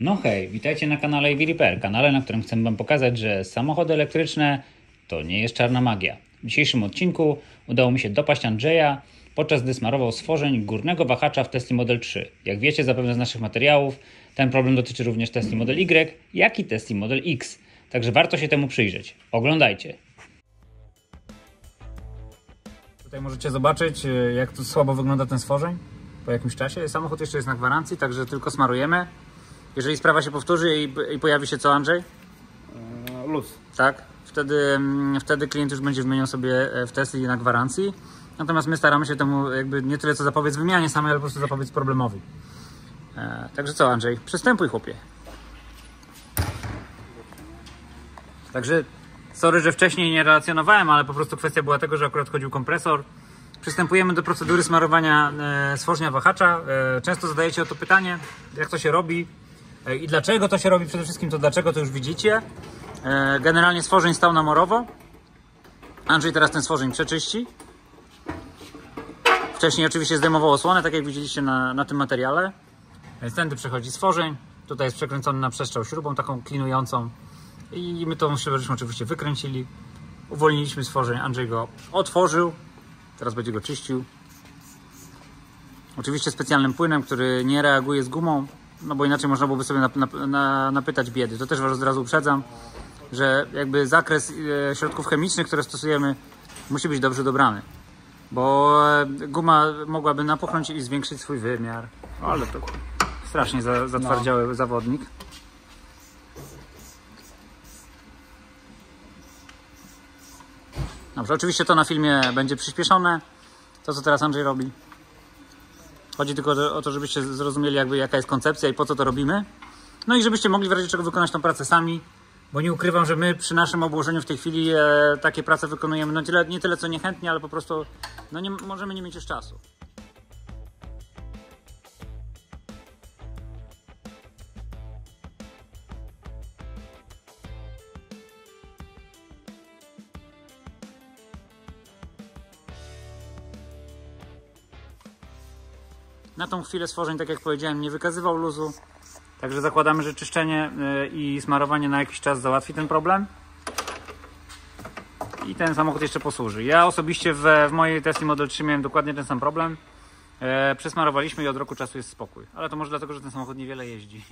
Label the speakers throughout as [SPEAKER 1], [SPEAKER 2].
[SPEAKER 1] No hej, witajcie na kanale EV Repair, kanale, na którym chcę Wam pokazać, że samochody elektryczne to nie jest czarna magia. W dzisiejszym odcinku udało mi się dopaść Andrzeja, podczas gdy smarował stworzeń górnego wahacza w Tesli Model 3. Jak wiecie zapewne z naszych materiałów, ten problem dotyczy również Tesli Model Y, jak i Tesli Model X. Także warto się temu przyjrzeć. Oglądajcie. Tutaj możecie zobaczyć, jak tu słabo wygląda ten stworzeń po jakimś czasie. Samochód jeszcze jest na gwarancji, także tylko smarujemy. Jeżeli sprawa się powtórzy i pojawi się co, Andrzej?
[SPEAKER 2] Luz.
[SPEAKER 1] Tak? Wtedy klient już będzie wymieniał sobie w Tesli na gwarancji. Natomiast my staramy się temu jakby nie tyle co zapobiec wymianie samej, ale po prostu zapobiec problemowi. Także co, Andrzej? Przystępuj, chłopie. Także sorry, że wcześniej nie relacjonowałem, ale po prostu kwestia była tego, że akurat chodził kompresor. Przystępujemy do procedury smarowania stworzenia wahacza. Często zadajecie o to pytanie, jak to się robi i dlaczego to się robi. Przede wszystkim to dlaczego, to już widzicie. Generalnie stworzeń stał namorowo. Andrzej teraz ten stworzeń przeczyści. Wcześniej oczywiście zdejmował osłonę, tak jak widzieliście na tym materiale. Więc tędy przechodzi stworzeń. Tutaj jest przekręcony na przestrzał śrubą taką klinującą. I my tą śrubę żeśmy oczywiście wykręcili. Uwolniliśmy stworzeń. Andrzej go otworzył. Teraz będzie go czyścił. Oczywiście specjalnym płynem, który nie reaguje z gumą. No bo inaczej można byłoby sobie napytać biedy. To też was od razu uprzedzam, że jakby zakres środków chemicznych, które stosujemy, musi być dobrze dobrany. Bo guma mogłaby napuchnąć i zwiększyć swój wymiar. Ale to strasznie zatwardziały zawodnik. Dobrze, oczywiście to na filmie będzie przyspieszone. To, co teraz Andrzej robi. Chodzi tylko o to, żebyście zrozumieli jakby jaka jest koncepcja i po co to robimy. No i żebyście mogli w razie czego wykonać tą pracę sami. Bo nie ukrywam, że my przy naszym obłożeniu w tej chwili takie prace wykonujemy nie tyle co niechętnie, ale po prostu no nie możemy nie mieć już czasu. Na tą chwilę stworzeń, tak jak powiedziałem, nie wykazywał luzu. Także zakładamy, że czyszczenie i smarowanie na jakiś czas załatwi ten problem. I ten samochód jeszcze posłuży. Ja osobiście w mojej Tesli Model 3 miałem dokładnie ten sam problem. Przesmarowaliśmy i od roku czasu jest spokój. Ale to może dlatego, że ten samochód niewiele jeździ.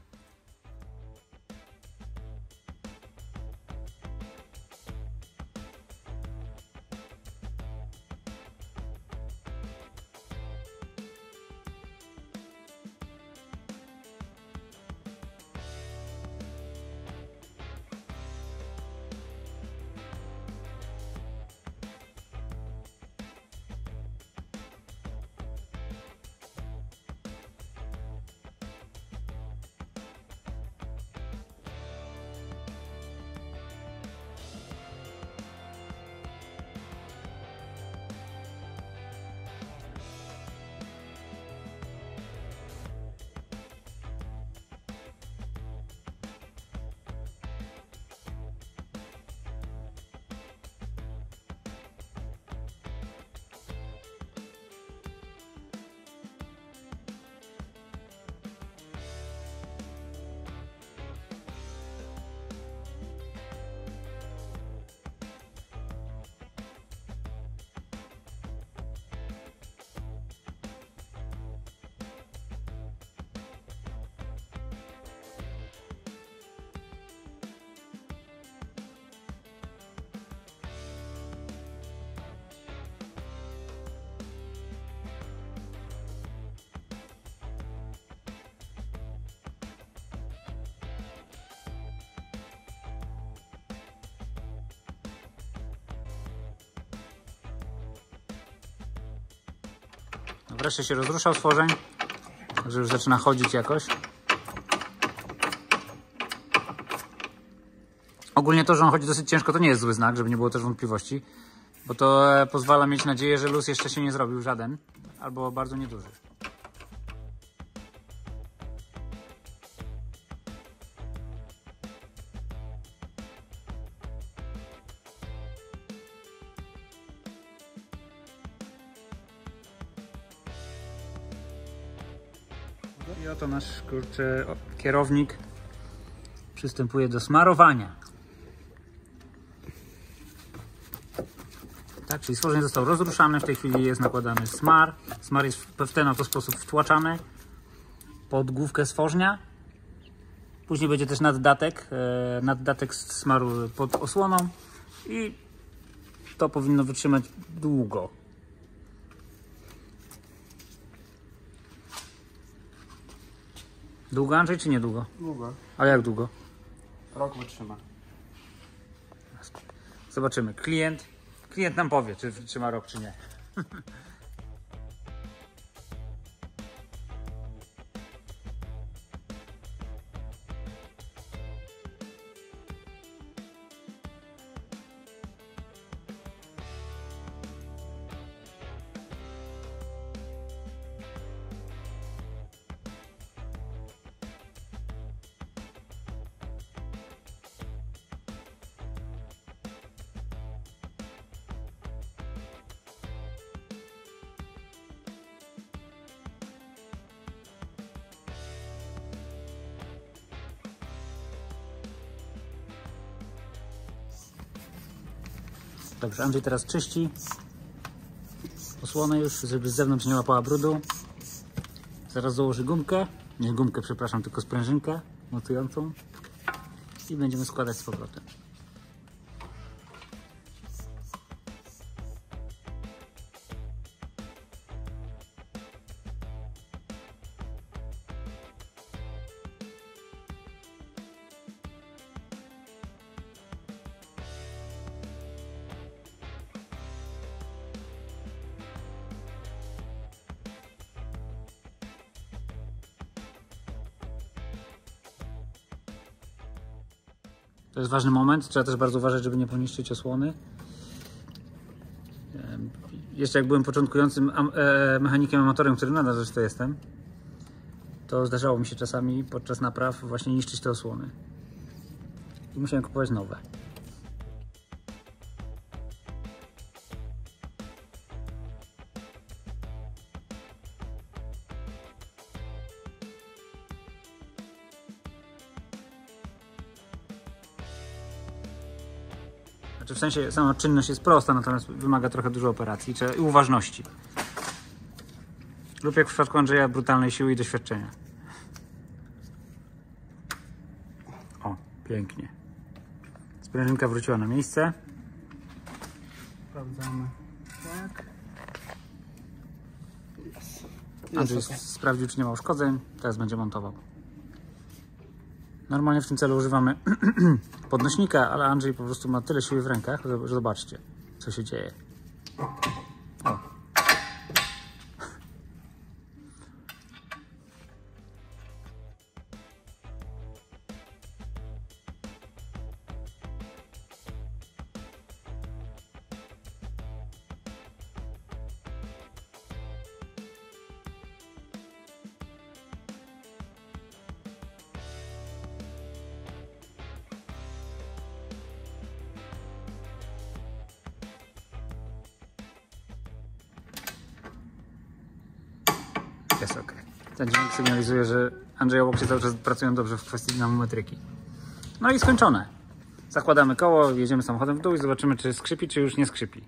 [SPEAKER 1] Wreszcie się rozruszał stworzeń, także już zaczyna chodzić jakoś. Ogólnie to, że on chodzi dosyć ciężko, to nie jest zły znak, żeby nie było też wątpliwości, bo to pozwala mieć nadzieję, że luz jeszcze się nie zrobił żaden, albo bardzo nieduży. I oto nasz kierownik przystępuje do smarowania. Tak, czyli stworzenie został rozruszany, w tej chwili jest nakładany smar. Smar jest w ten oto sposób wtłaczany pod główkę stworznia. Później będzie też naddatek smaru pod osłoną i to powinno wytrzymać długo. Długo, Andrzej, czy niedługo?
[SPEAKER 2] Długo.
[SPEAKER 1] A jak długo?
[SPEAKER 2] Rok wytrzyma.
[SPEAKER 1] Zobaczymy. Klient nam powie, czy wytrzyma rok, czy nie. Dobrze, Andrzej teraz czyści osłonę już, żeby z zewnątrz nie łapała brudu. Zaraz założy gumkę, nie gumkę, przepraszam, tylko sprężynkę mocującą i będziemy składać z powrotem. To jest ważny moment, trzeba też bardzo uważać, żeby nie poniszczyć osłony. Jeszcze jak byłem początkującym mechanikiem amatorem, którym nadal zresztą jestem, to zdarzało mi się czasami podczas napraw właśnie niszczyć te osłony. I musiałem kupować nowe. Znaczy w sensie sama czynność jest prosta, natomiast wymaga trochę dużo operacji i uważności. Lub jak w przypadku Andrzeja, brutalnej siły i doświadczenia. O, pięknie. Sprężynka wróciła na miejsce.
[SPEAKER 2] Sprawdzamy. Tak.
[SPEAKER 1] Andrzej sprawdził, czy nie ma uszkodzeń. Teraz będzie montował. Normalnie w tym celu używamy podnośnika, ale Andrzej po prostu ma tyle siły w rękach, że zobaczcie, co się dzieje. O. Jest ok. Ten dźwięk sygnalizuje, że Andrzej obok się cały czas pracują dobrze w kwestii dynamometryki. No i skończone. Zakładamy koło, jedziemy samochodem w dół i zobaczymy, czy skrzypi, czy już nie skrzypi.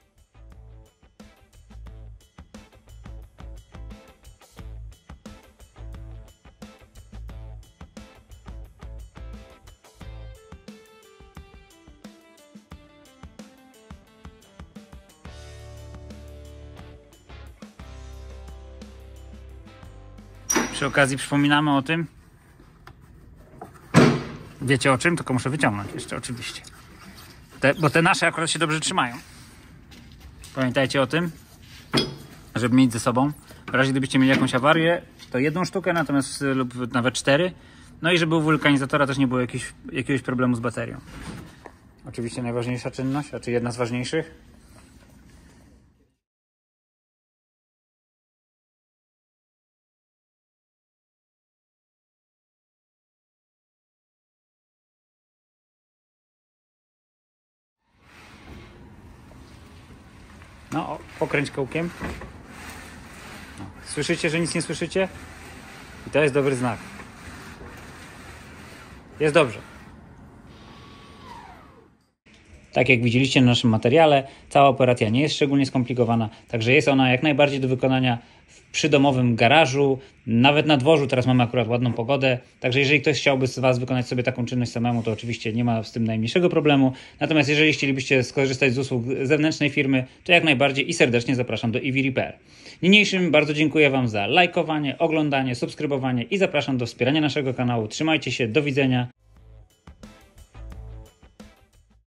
[SPEAKER 1] Przy okazji przypominamy o tym. Wiecie o czym? Tylko muszę wyciągnąć jeszcze oczywiście. Bo te nasze akurat się dobrze trzymają. Pamiętajcie o tym, żeby mieć ze sobą. W razie gdybyście mieli jakąś awarię, to jedną sztukę, natomiast lub nawet 4. No i żeby u wulkanizatora też nie było jakiegoś problemu z baterią. Oczywiście najważniejsza czynność, a czy jedna z ważniejszych. No, pokręć kołkiem. No. Słyszycie, że nic nie słyszycie? I to jest dobry znak. Jest dobrze. Tak jak widzieliście na naszym materiale, cała operacja nie jest szczególnie skomplikowana, także jest ona jak najbardziej do wykonania w przydomowym garażu, nawet na dworzu. Teraz mamy akurat ładną pogodę, także jeżeli ktoś chciałby z Was wykonać sobie taką czynność samemu, to oczywiście nie ma z tym najmniejszego problemu. Natomiast jeżeli chcielibyście skorzystać z usług zewnętrznej firmy, to jak najbardziej i serdecznie zapraszam do Eevee Repair. Niniejszym bardzo dziękuję Wam za lajkowanie, oglądanie, subskrybowanie i zapraszam do wspierania naszego kanału. Trzymajcie się, do widzenia.